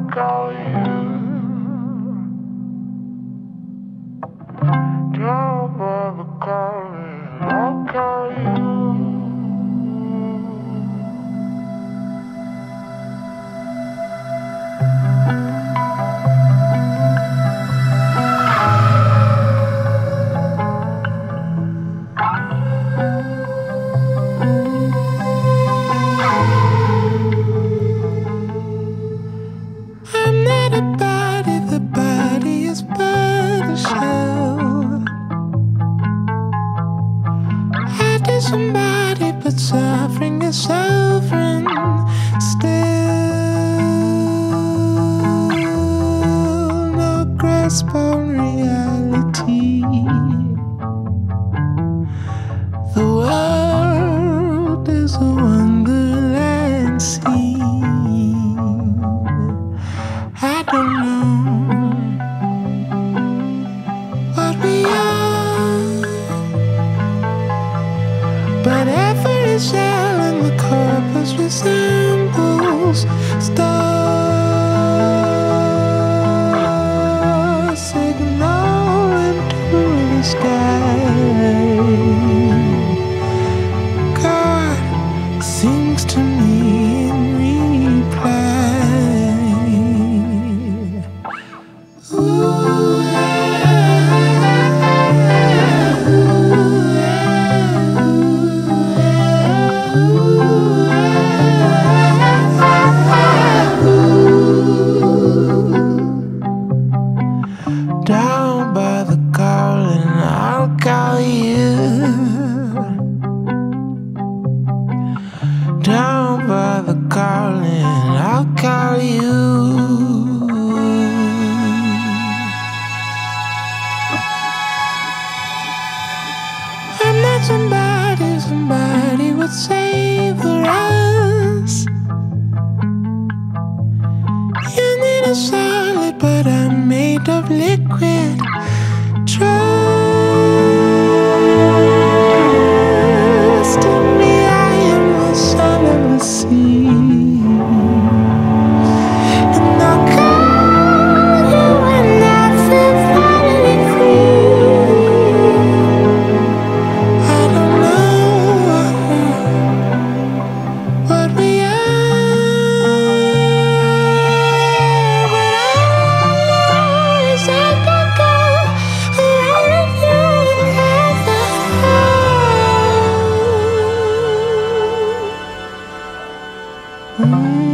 call you. Don't bother calling, I'll call you. I'm not a body, the body is but a shell. I disembody, but suffering is sovereign still. No grasp on reality. The world is a wonderland scene. I don't know what we are, but every cell in the corpus resembles stars signaling to the sky. God sings to me in reply. Down by the calling, I'll call you. Down by the calling, I'll call you. I'm not somebody, somebody would savor us. You need a solid, but I'm made of liquid. Trust in me, I am the son of the sea. And I'll call you when I feel finally free. I don't know what we are, but all I know is I can go around with you and have a